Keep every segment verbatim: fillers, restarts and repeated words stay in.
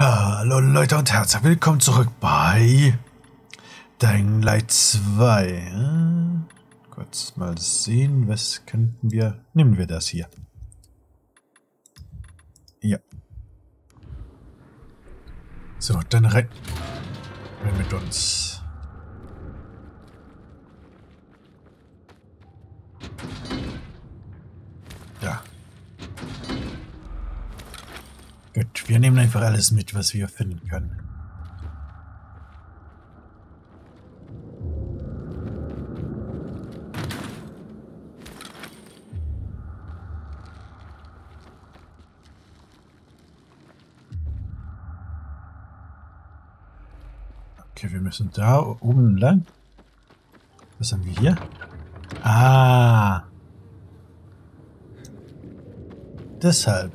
Hallo Leute und herzlich willkommen zurück bei Dying Light zwei. Äh, kurz mal sehen, was könnten wir... Nehmen wir das hier. Ja. So, dann rein, rein mit uns. Ja. Gut, wir nehmen einfach alles mit, was wir finden können. Okay, wir müssen da oben lang. Was haben wir hier? Ah. Deshalb.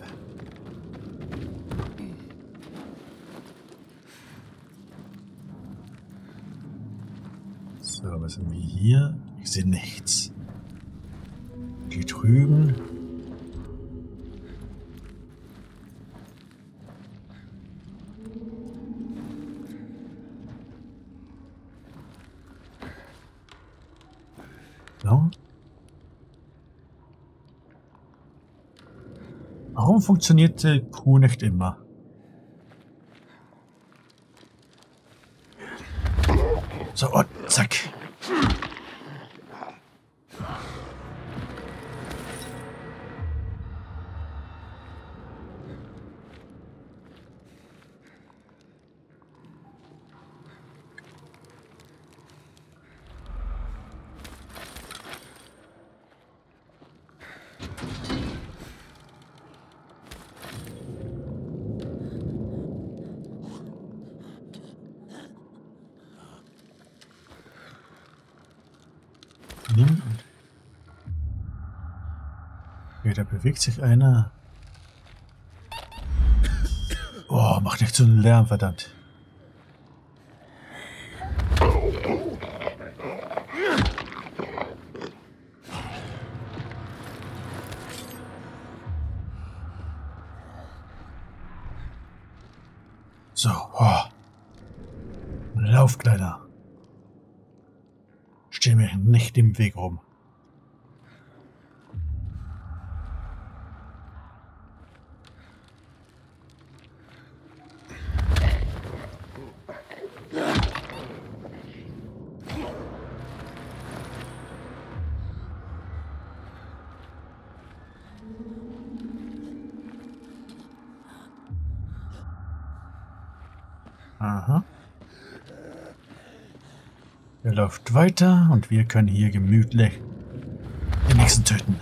So, was haben wir hier? Ich sehe nichts. Die drüben. No? Warum funktioniert die Kuh nicht immer? So, und zack. Okay, da bewegt sich einer. Oh, macht nicht so einen Lärm, verdammt. So, oh. Lauf, Kleiner. Steh mir nicht im Weg rum. Aha. Er läuft weiter und wir können hier gemütlich den nächsten töten.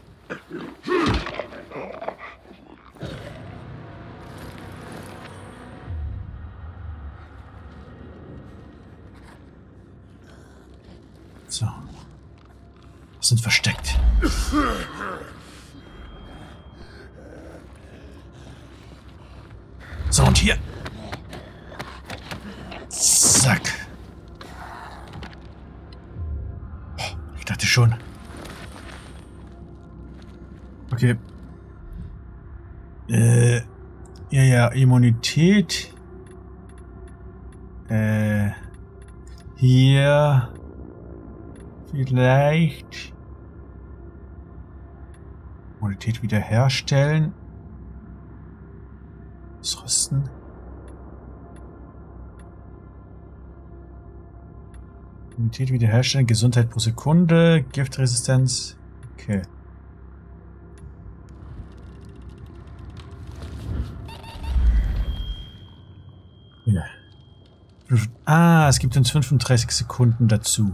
So. Wir sind versteckt. So, und hier. Zack. Ich dachte schon. Okay. Äh. Ja, ja, Immunität. Äh. Hier. Vielleicht. Immunität wiederherstellen. Das Rüsten. Immunität wiederherstellen, Gesundheit pro Sekunde, Giftresistenz. Okay. Ja. Ah, es gibt uns fünfunddreißig Sekunden dazu.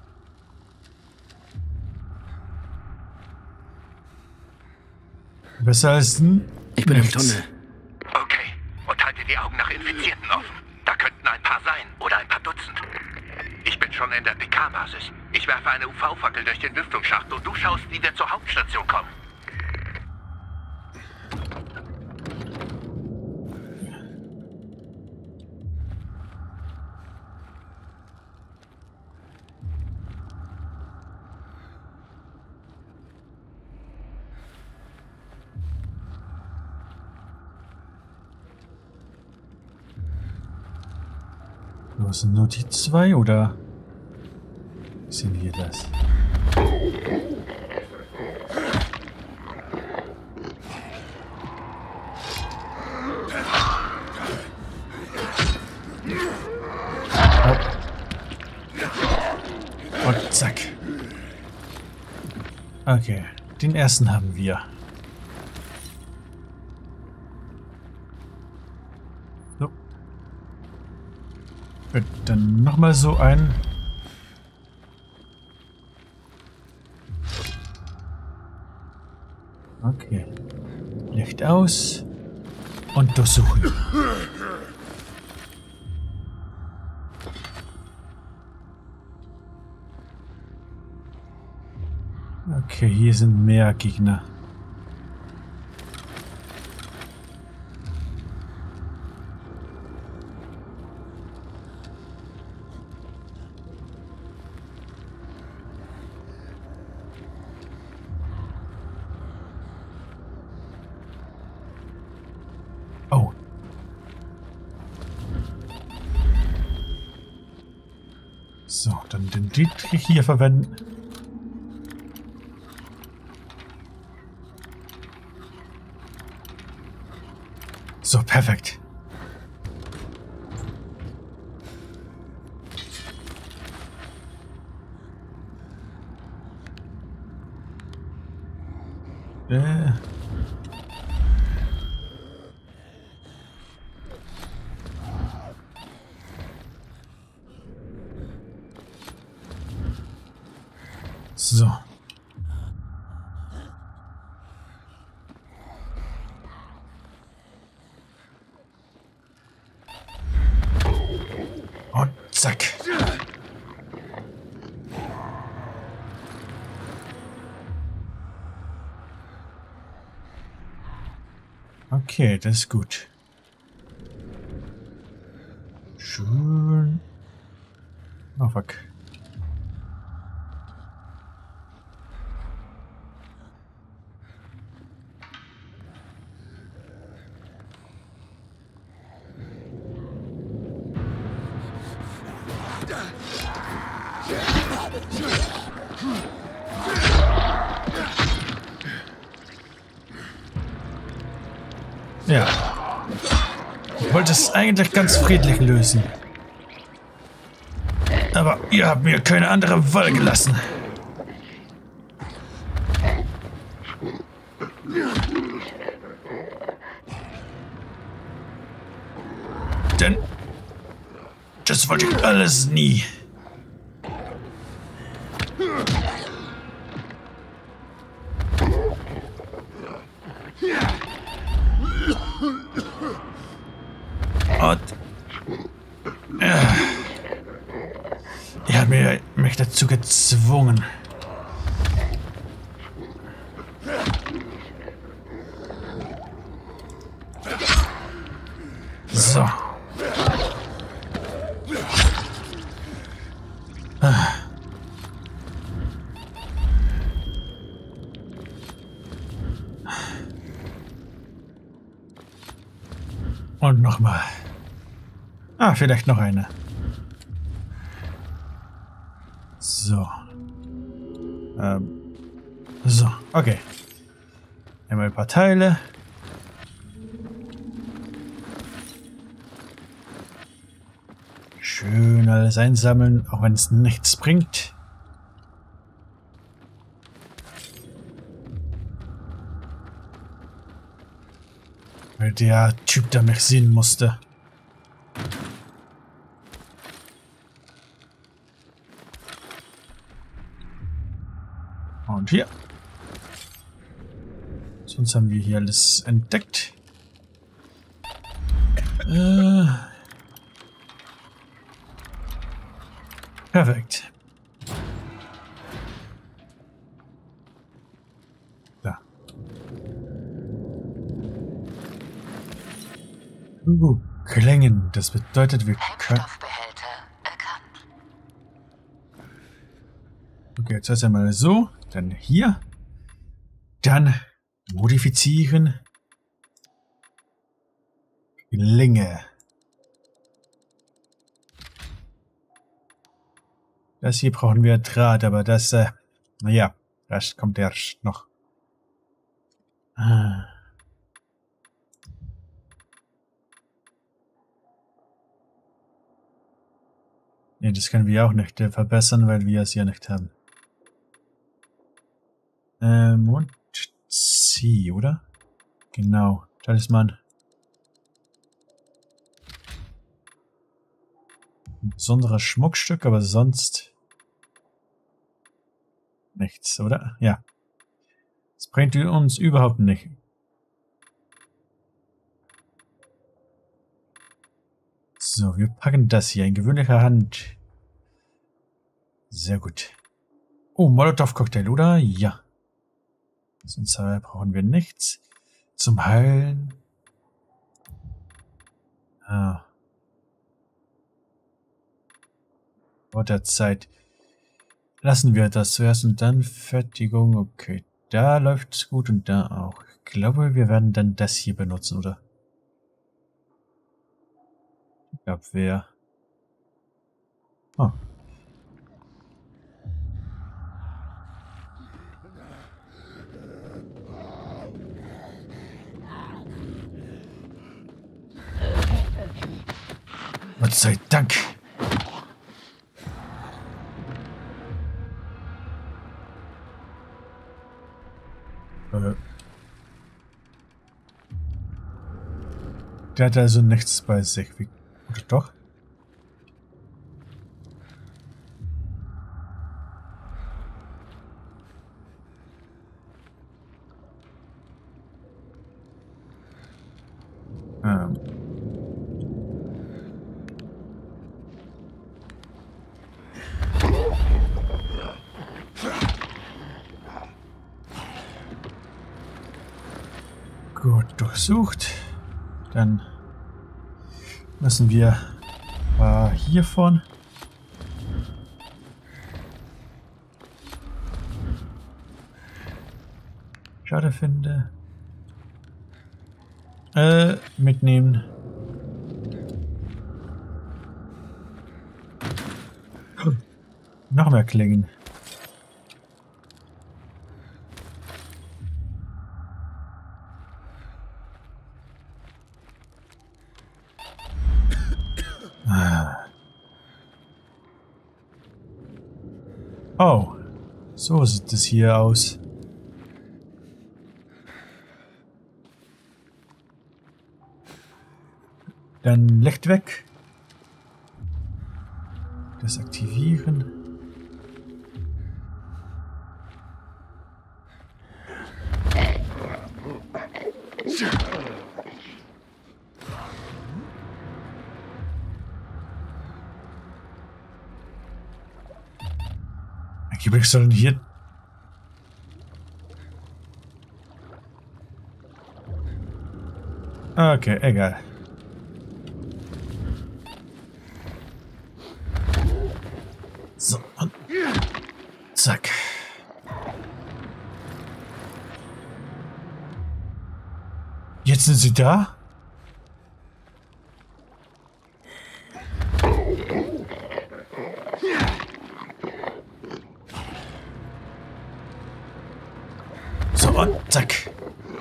Besser als ein Ich bin im Tunnel. Okay. Und halte die Augen nach Infizierten offen. Da könnten ein paar sein. Oder ein paar Dutzend. Ich bin schon in der P K-Basis. Ich werfe eine U V-Fackel durch den Lüftungsschacht und du schaust, wie wir zur Hauptstation kommen. Nur sind nur die zwei, oder sehen wir das? Oh. Und zack. Okay, den ersten haben wir. So. Gut, dann nochmal so ein. Okay. Licht aus und durchsuchen. Okay, hier sind mehr Gegner. Oh. So, dann den Dietrich hier verwenden. So, perfekt. Äh. So. Und zack. Okay, das ist gut. Schön. Oh, fuck. Ja. Ich wollte es eigentlich ganz friedlich lösen. Aber ihr habt mir keine andere Wahl gelassen. Denn das wollte ich alles nie. Und äh, ihr habt mir, mich dazu gezwungen. So. Ah. Und nochmal. Ah, vielleicht noch eine. So. Ähm. So, okay. Einmal ein paar Teile. Schön alles einsammeln, auch wenn es nichts bringt. Weil der Typ da mich sehen musste. Und hier. Sonst haben wir hier alles entdeckt. Äh. Perfekt. Da. Uh, Klängen. Das bedeutet, wir können... Okay, jetzt erst einmal so. Dann hier. Dann modifizieren. Klinge. Das hier brauchen wir Draht, aber das, äh, naja, das kommt erst noch. Ah. Ne, das können wir auch nicht äh, verbessern, weil wir es ja nicht haben. Ähm, und C, oder? Genau, Talisman. Ein besonderes Schmuckstück, aber sonst nichts, oder? Ja. Das bringt uns überhaupt nicht. So, wir packen das hier in gewöhnlicher Hand. Sehr gut. Oh, Molotov-Cocktail, oder? Ja. Sonst brauchen wir nichts. Zum Heilen. Ah. Vor der Zeit. Lassen wir das zuerst und dann Fertigung. Okay, da läuft es gut und da auch. Ich glaube, wir werden dann das hier benutzen, oder? Abwehr. Oh. Gott sei Dank. Äh. Der hat also nichts bei sich. Wie, oder doch? Ähm. Gut durchsucht. Dann müssen wir äh, hiervon Schade finde. Äh, mitnehmen. Noch mehr Klingen. Oh, so sieht es hier aus. Dann Licht weg. Das aktivieren. Angeblich sollen hier... Okay, egal. So, und zack. Jetzt sind sie da? So, und zack.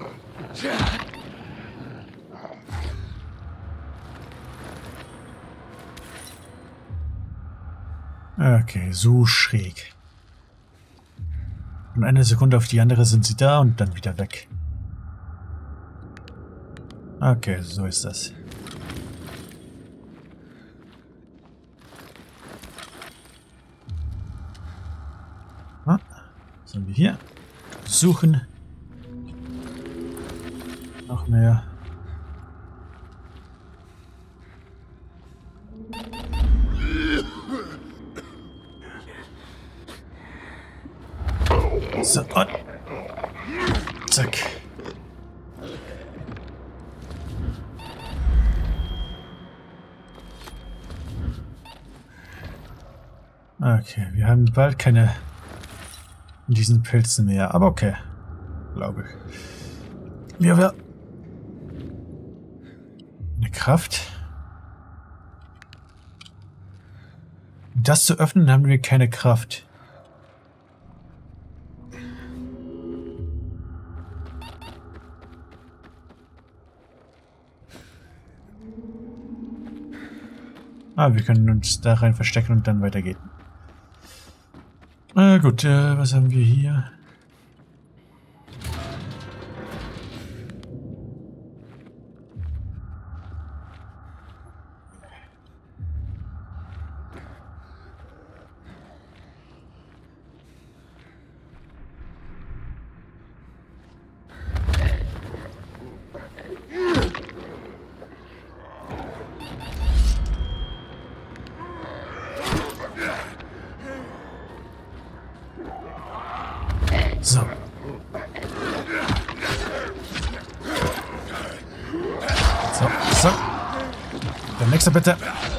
Okay, so schräg. Von einer Sekunde auf die andere sind sie da und dann wieder weg. Okay, so ist das. Ah, sollen wir hier suchen? Noch mehr. So, und zack. Okay, wir haben bald keine in diesen Pilzen mehr, aber okay, glaube ich. Wir haben eine Kraft. das zu öffnen, haben wir keine Kraft. Ah, wir können uns da rein verstecken und dann weitergehen. Äh, gut, äh, was haben wir hier? So. So, so. Der nächste bitte.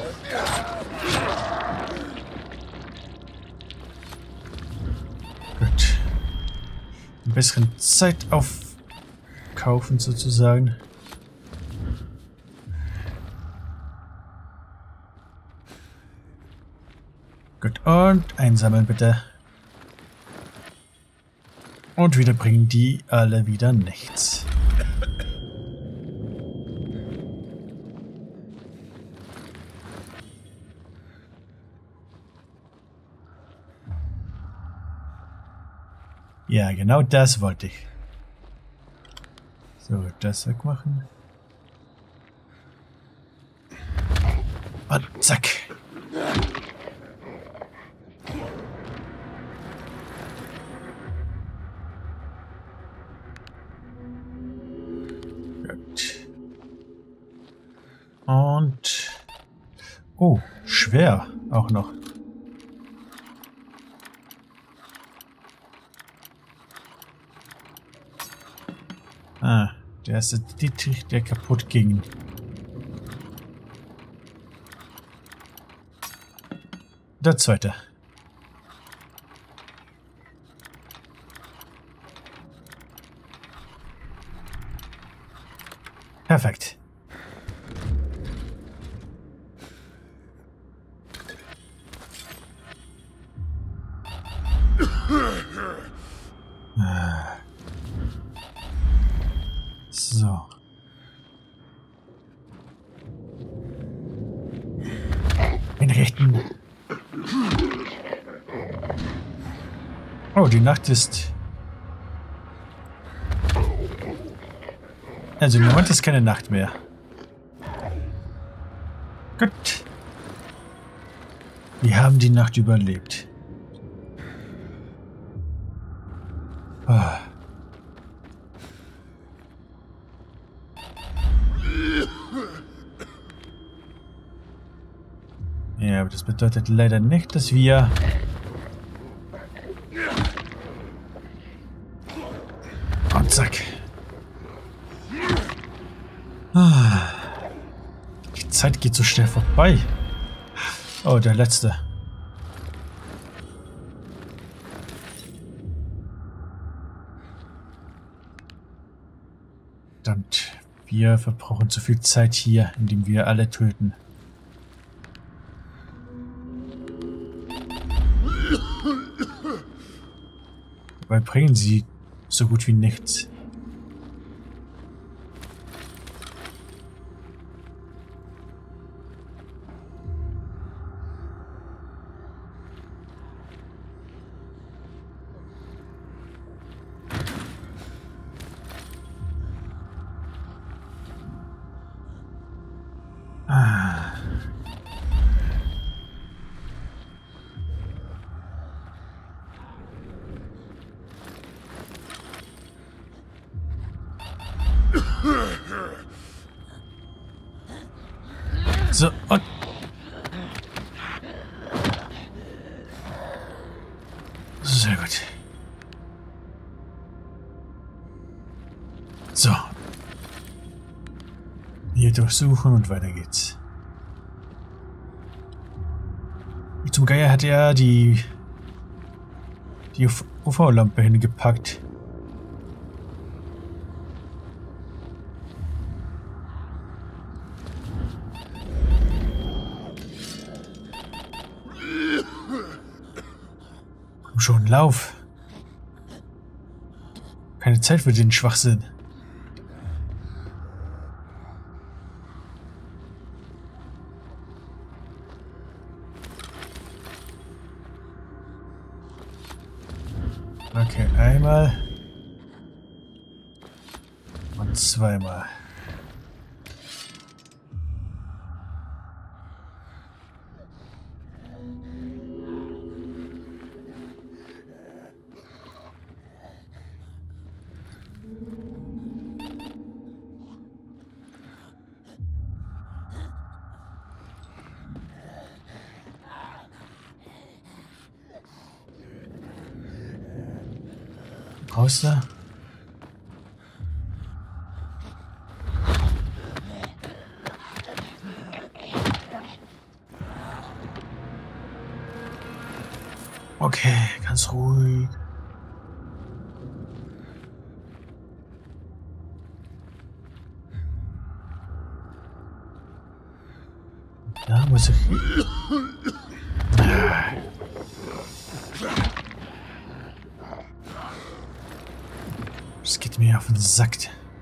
Gut. Ein bisschen Zeit aufkaufen sozusagen. Gut, und einsammeln bitte. Und wieder bringen die alle wieder nichts. Ja, genau das wollte ich. So, das wegmachen. Und zack. Und... Oh, schwer auch noch. Ah, der erste Dietrich, der kaputt ging. Der zweite. Perfekt. So. Den rechten. Oh, die Nacht ist... Also im Moment ist keine Nacht mehr. Gut. Wir haben die Nacht überlebt. Ah. Ja, aber das bedeutet leider nicht, dass wir... Und zack. Ah. Die Zeit geht so schnell vorbei. Oh, der letzte. Verdammt. Wir verbrauchen zu viel Zeit hier, indem wir alle töten. Dabei bringen sie so gut wie nichts. Ah. So, und... Sehr gut. So. Hier durchsuchen und weiter geht's. Wie zum Geier hat er die... die U V-Lampe hingepackt. Komm schon, lauf. Keine Zeit für den Schwachsinn. Okay, einmal und zweimal. Raus da. Okay, ganz ruhig. Da muss ich. Das geht mir auf den Sack.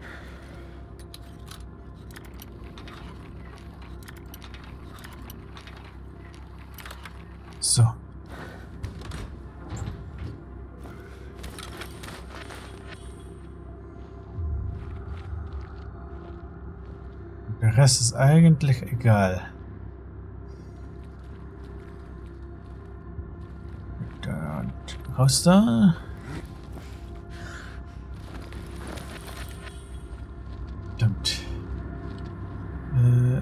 So. Der Rest ist eigentlich egal. Da und raus da. Verdammt. Äh.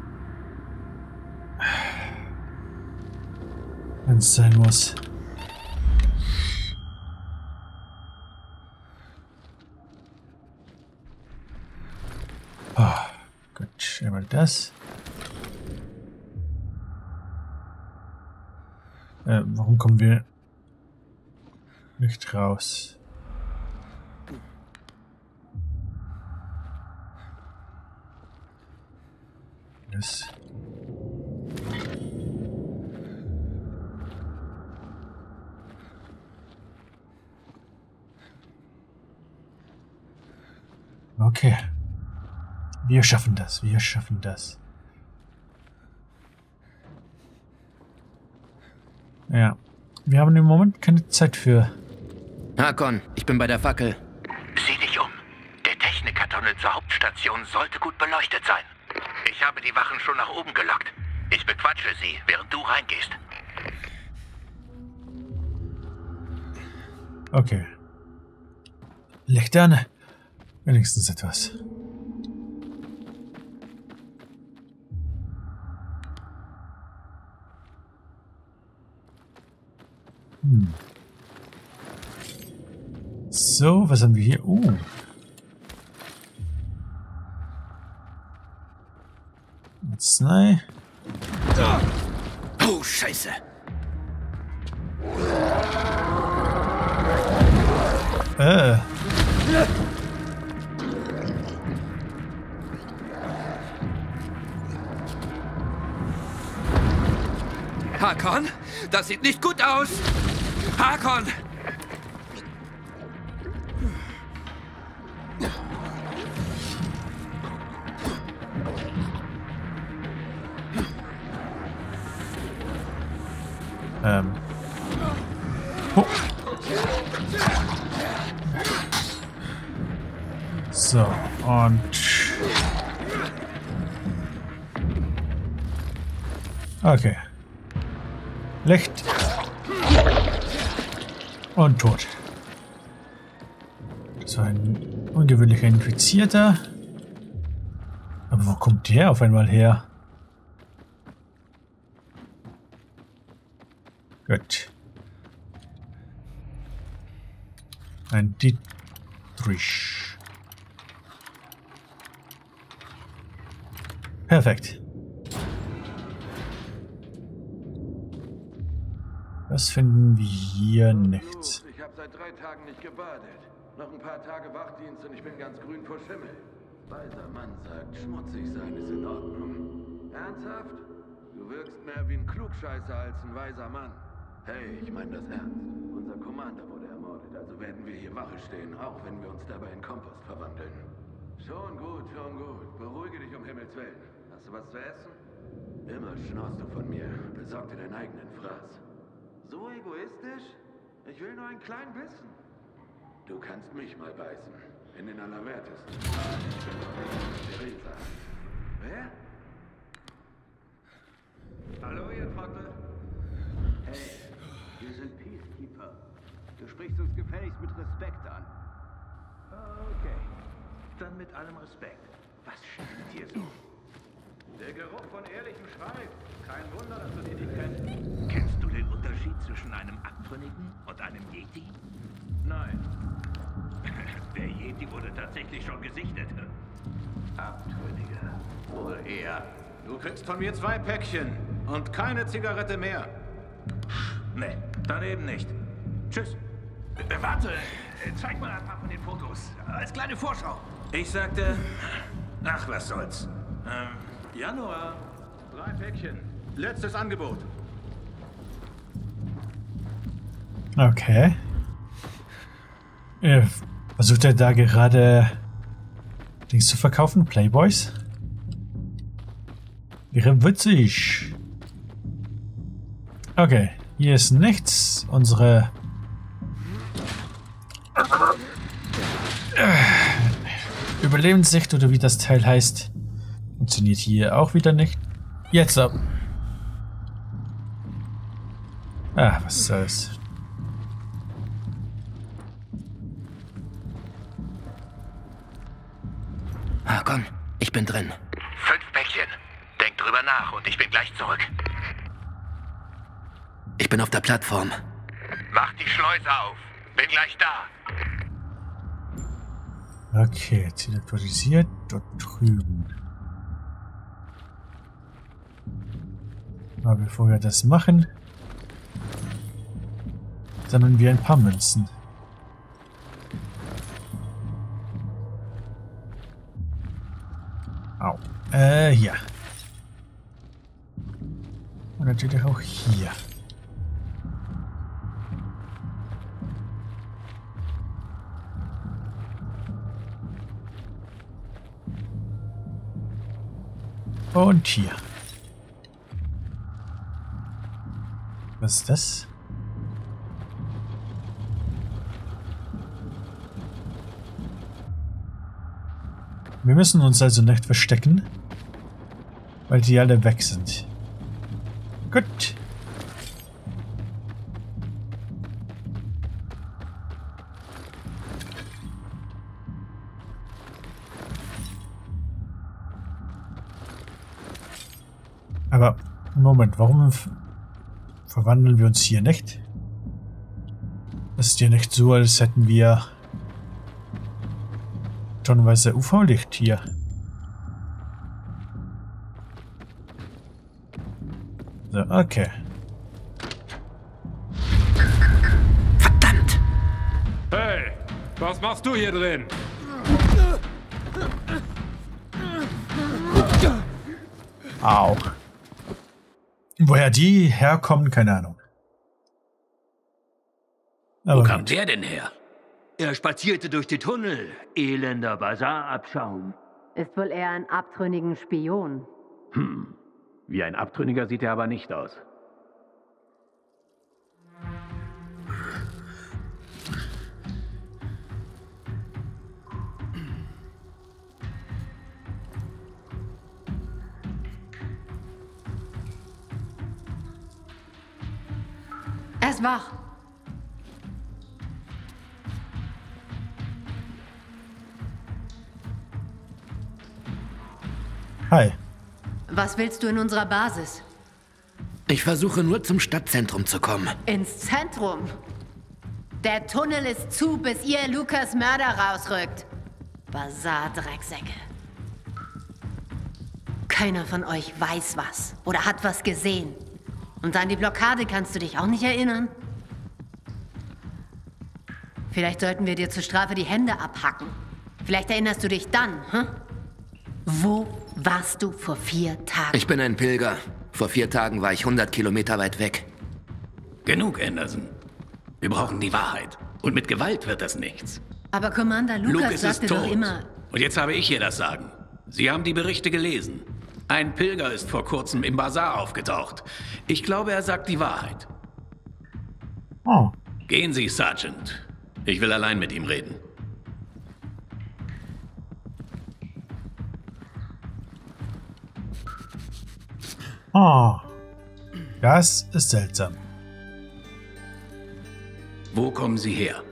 Wenn es sein muss. Oh, gut, einmal das. Äh, warum kommen wir nicht raus? Das. Okay. Wir schaffen das, wir schaffen das. Ja. Wir haben im Moment keine Zeit für... Hakon, ich bin bei der Fackel. Sieh dich um. Der Technikertunnel zur Hauptstation sollte gut beleuchtet sein. Ich habe die Wachen schon nach oben gelockt. Ich bequatsche sie, während du reingehst. Okay. Licht an. Wenigstens etwas. Hm. So, was haben wir hier? Uh. Jetzt nein. Oh, Scheiße. Äh. Hakon, das sieht nicht gut aus. Hakon! Ähm. Oh. So, und... Okay. Licht. Und tot. Das war ein ungewöhnlicher Infizierter. Aber wo kommt der auf einmal her? Gut. Ein Dietrich. Perfekt. Das finden wir hier nicht. Ich habe seit drei Tagen nicht gebadet. Noch ein paar Tage Wachdienst und ich bin ganz grün vor Schimmel. Weiser Mann sagt, schmutzig sein ist in Ordnung. Ernsthaft? Du wirkst mehr wie ein Klugscheißer als ein weiser Mann. Hey, ich meine das ernst. Unser Commander wurde ermordet, also werden wir hier Wache stehen, auch wenn wir uns dabei in Kompost verwandeln. Schon gut, schon gut. Beruhige dich um Himmels Willen. Hast du was zu essen? Immer schnorst du von mir. Besorg dir deinen eigenen Fraß. So egoistisch? Ich will nur einen kleinen Bissen. Du kannst mich mal beißen. In den Allerwertesten. Ich bin doch nicht Theresa. Wer? Hallo, ihr Trottel. Hey, wir sind Peacekeeper. Du sprichst uns gefälligst mit Respekt an. Okay. Dann mit allem Respekt. Was stinkt hier so? Der Geruch von ehrlichem Schweif. Kein Wunder, dass du den nicht kennst. Kennst du den Unterschied zwischen einem Abtrünnigen und einem Yeti? Nein. Der Yeti wurde tatsächlich schon gesichtet. Abtrünniger. Wohl eher. Du kriegst von mir zwei Päckchen und keine Zigarette mehr. Nee, dann eben nicht. Tschüss. Äh, warte, äh, zeig mal ein paar von den Fotos. Als kleine Vorschau. Ich sagte, ach, was soll's. Ähm, Januar. Drei Päckchen. Letztes Angebot. Okay. Äh, versucht er da gerade Dings zu verkaufen? Playboys? Wäre witzig. Okay, hier ist nichts. Unsere äh, Überlebenssicht oder wie das Teil heißt, funktioniert hier auch wieder nicht. Jetzt ab. Ah, was soll's. Hakon, ich bin drin. Fünf Päckchen. Denk drüber nach und ich bin gleich zurück. Ich bin auf der Plattform. Mach die Schleuse auf. Bin gleich da. Okay, Ziel aktualisiert. Dort drüben. Aber bevor wir das machen, sammeln wir ein paar Münzen. Au. Äh, hier. Und natürlich auch hier. Und hier. Was ist das? Wir müssen uns also nicht verstecken, weil die alle weg sind. Gut. Aber, Moment, warum verwandeln wir uns hier nicht? Das ist ja nicht so, als hätten wir tonnenweise U V-Licht hier. So, okay. Verdammt! Hey, was machst du hier drin? Au. Woher die herkommen, keine Ahnung. Aber Wo kam gut. der denn her? Er spazierte durch die Tunnel. Elender Basarabschaum. Ist wohl eher ein abtrünnigen Spion. Hm. Wie ein Abtrünniger sieht er aber nicht aus. Er ist wach. Hi. Was willst du in unserer Basis? Ich versuche nur zum Stadtzentrum zu kommen. Ins Zentrum. Der Tunnel ist zu, bis ihr Lukas Mörder rausrückt. Basar-Drecksäcke. Keiner von euch weiß was oder hat was gesehen. Und an die Blockade kannst du dich auch nicht erinnern? Vielleicht sollten wir dir zur Strafe die Hände abhacken. Vielleicht erinnerst du dich dann, hm? Wo warst du vor vier Tagen? Ich bin ein Pilger. Vor vier Tagen war ich hundert Kilometer weit weg. Genug, Anderson. Wir brauchen die Wahrheit. Und mit Gewalt wird das nichts. Aber Commander Lucas Lucas sagte ist tot. doch immer... Und jetzt habe ich hier das Sagen. Sie haben die Berichte gelesen. Ein Pilger ist vor kurzem im Bazar aufgetaucht. Ich glaube, er sagt die Wahrheit. Oh. Gehen Sie, Sergeant. Ich will allein mit ihm reden. Oh. Das ist seltsam. Wo kommen Sie her?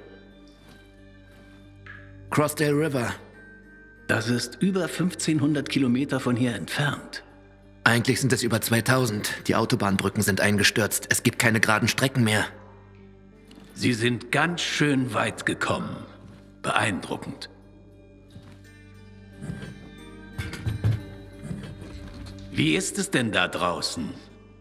Crossdale River. Das ist über fünfzehnhundert Kilometer von hier entfernt. Eigentlich sind es über zweitausend. Die Autobahnbrücken sind eingestürzt. Es gibt keine geraden Strecken mehr. Sie sind ganz schön weit gekommen. Beeindruckend. Wie ist es denn da draußen?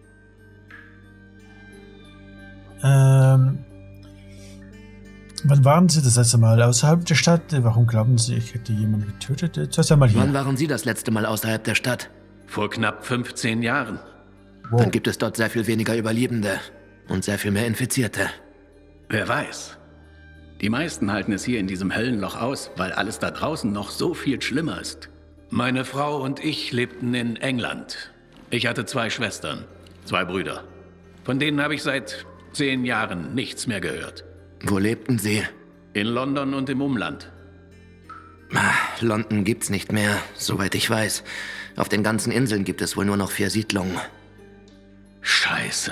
Ähm... Wann waren Sie das letzte Mal außerhalb der Stadt? Warum glauben Sie, ich hätte jemanden getötet? Zuerst einmal hier. Wann waren Sie das letzte Mal außerhalb der Stadt? Vor knapp fünfzehn Jahren. Wow. Dann gibt es dort sehr viel weniger Überlebende und sehr viel mehr Infizierte. Wer weiß. Die meisten halten es hier in diesem Höllenloch aus, weil alles da draußen noch so viel schlimmer ist. Meine Frau und ich lebten in England. Ich hatte zwei Schwestern, zwei Brüder. Von denen habe ich seit zehn Jahren nichts mehr gehört. Wo lebten Sie? In London und im Umland. London gibt's nicht mehr, soweit ich weiß. Auf den ganzen Inseln gibt es wohl nur noch vier Siedlungen. Scheiße.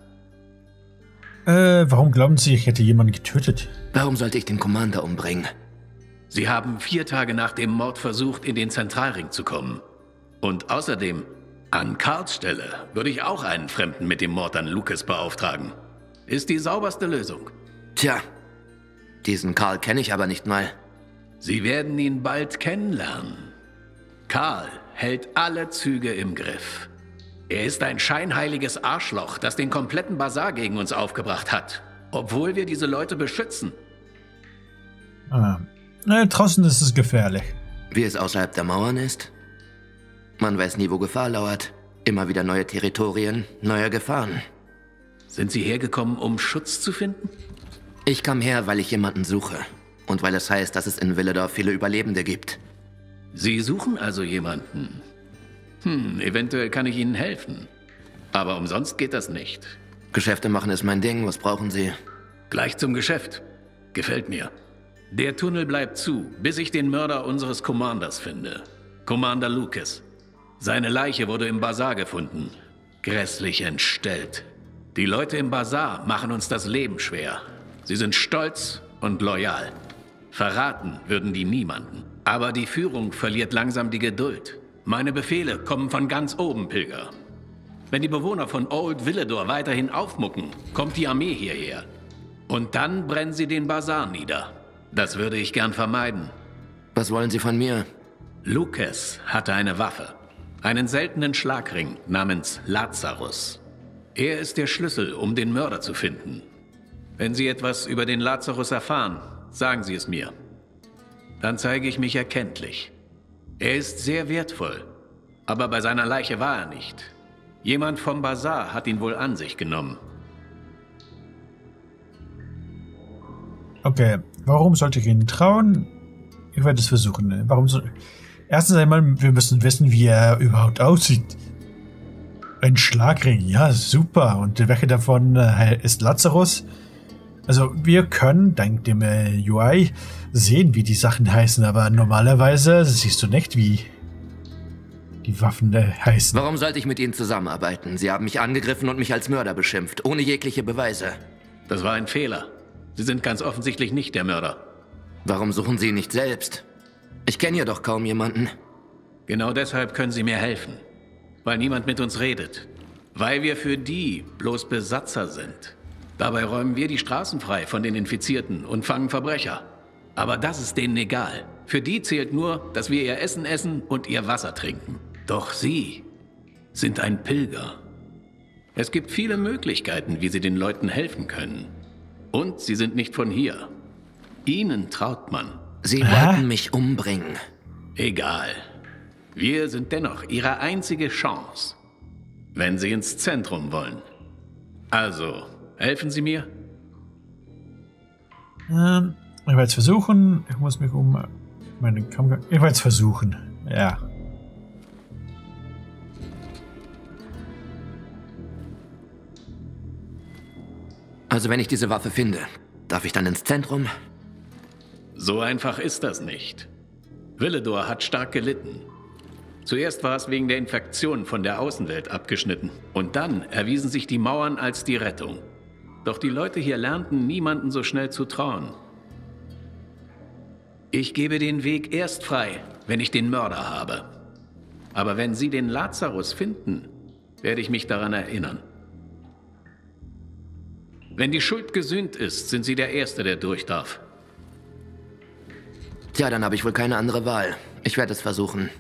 Äh, warum glauben Sie, ich hätte jemanden getötet? Warum sollte ich den Commander umbringen? Sie haben vier Tage nach dem Mord versucht, in den Zentralring zu kommen. Und außerdem, an Carls Stelle würde ich auch einen Fremden mit dem Mord an Lucas beauftragen. Ist die sauberste Lösung. Tja, diesen Carl kenne ich aber nicht mal. Sie werden ihn bald kennenlernen. Carl hält alle Züge im Griff. Er ist ein scheinheiliges Arschloch, das den kompletten Bazar gegen uns aufgebracht hat. Obwohl wir diese Leute beschützen. Ah. Na, draußen ist es gefährlich. Wie es außerhalb der Mauern ist? Man weiß nie, wo Gefahr lauert. Immer wieder neue Territorien, neue Gefahren. Sind Sie hergekommen, um Schutz zu finden? Ich kam her, weil ich jemanden suche. Und weil es heißt, dass es in Villedorf viele Überlebende gibt. Sie suchen also jemanden? Hm, eventuell kann ich Ihnen helfen. Aber umsonst geht das nicht. Geschäfte machen ist mein Ding. Was brauchen Sie? Gleich zum Geschäft. Gefällt mir. Der Tunnel bleibt zu, bis ich den Mörder unseres Commanders finde. Commander Lucas. Seine Leiche wurde im Bazar gefunden. Grässlich entstellt. Die Leute im Bazar machen uns das Leben schwer. Sie sind stolz und loyal. Verraten würden die niemanden. Aber die Führung verliert langsam die Geduld. Meine Befehle kommen von ganz oben, Pilger. Wenn die Bewohner von Old Villedor weiterhin aufmucken, kommt die Armee hierher. Und dann brennen sie den Bazar nieder. Das würde ich gern vermeiden. Was wollen Sie von mir? Lucas hatte eine Waffe. Einen seltenen Schlagring namens Lazarus. Er ist der Schlüssel, um den Mörder zu finden. Wenn Sie etwas über den Lazarus erfahren, sagen Sie es mir. Dann zeige ich mich erkenntlich. Er ist sehr wertvoll, aber bei seiner Leiche war er nicht. Jemand vom Bazar hat ihn wohl an sich genommen. Okay, warum sollte ich Ihnen trauen? Ich werde es versuchen. Warum soll... Erstens einmal, wir müssen wissen, wie er überhaupt aussieht. Ein Schlagring, ja, super. Und welche davon äh, ist Lazarus? Also, wir können dank dem äh, U I sehen, wie die Sachen heißen, aber normalerweise siehst du nicht, wie die Waffen äh, heißen. Warum sollte ich mit Ihnen zusammenarbeiten? Sie haben mich angegriffen und mich als Mörder beschimpft, ohne jegliche Beweise. Das war ein Fehler. Sie sind ganz offensichtlich nicht der Mörder. Warum suchen Sie ihn nicht selbst? Ich kenne ja doch kaum jemanden. Genau deshalb können Sie mir helfen. Weil niemand mit uns redet. Weil wir für die bloß Besatzer sind. Dabei räumen wir die Straßen frei von den Infizierten und fangen Verbrecher. Aber das ist denen egal. Für die zählt nur, dass wir ihr Essen essen und ihr Wasser trinken. Doch Sie sind ein Pilger. Es gibt viele Möglichkeiten, wie Sie den Leuten helfen können. Und Sie sind nicht von hier. Ihnen traut man. Sie wollten mich umbringen. Egal. Wir sind dennoch Ihre einzige Chance. Wenn Sie ins Zentrum wollen. Also, helfen Sie mir? Ähm, ich werde jetzt versuchen. Ich muss mich um meinen Kampf... Ich werde jetzt versuchen. Ja. Also wenn ich diese Waffe finde, darf ich dann ins Zentrum? So einfach ist das nicht. Villedor hat stark gelitten. Zuerst war es wegen der Infektion von der Außenwelt abgeschnitten. Und dann erwiesen sich die Mauern als die Rettung. Doch die Leute hier lernten, niemanden so schnell zu trauen. Ich gebe den Weg erst frei, wenn ich den Mörder habe. Aber wenn Sie den Lazarus finden, werde ich mich daran erinnern. Wenn die Schuld gesühnt ist, sind Sie der Erste, der durch darf. Tja, dann habe ich wohl keine andere Wahl. Ich werde es versuchen.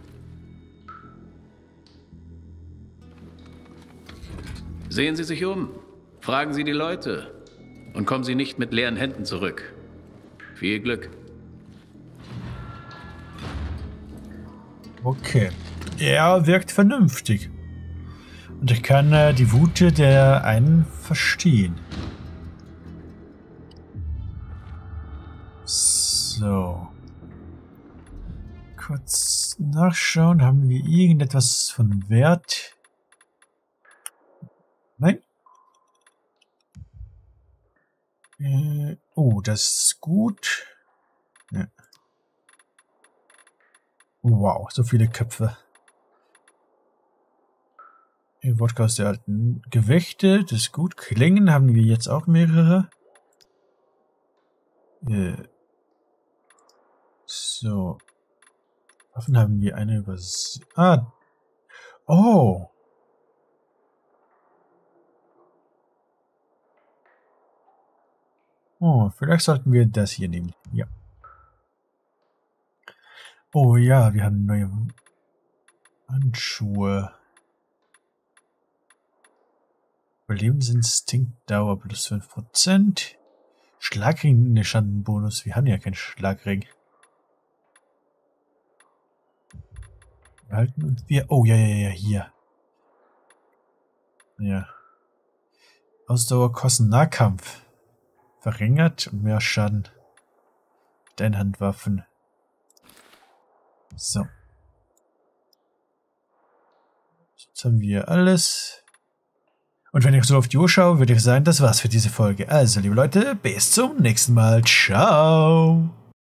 Sehen Sie sich um. Fragen Sie die Leute. Und kommen Sie nicht mit leeren Händen zurück. Viel Glück. Okay. Er wirkt vernünftig. Und ich kann äh, die Wut der einen verstehen. So. Kurz nachschauen. Haben wir irgendetwas von Wert? Nein. Äh, oh, das ist gut. Ja. Wow, so viele Köpfe. Wodka aus der alten Gewächte, das ist gut. Klingen haben wir jetzt auch mehrere. Äh. So. Waffen haben wir eine über... Ah. Oh. Oh, vielleicht sollten wir das hier nehmen. Ja. Oh ja, wir haben neue Handschuhe. Überlebensinstinkt, Dauer plus fünf Prozent. Schlagring, ne Schandenbonus. Wir haben ja keinen Schlagring. Wir halten uns wir. Oh, ja, ja, ja, hier. Ja. Ausdauer, Kosten, Nahkampf. Verringert und mehr Schaden. Mit Handwaffen. So. Jetzt haben wir alles. Und wenn ich so auf die Uhr schaue, würde ich sagen, das war's für diese Folge. Also, liebe Leute, bis zum nächsten Mal. Ciao.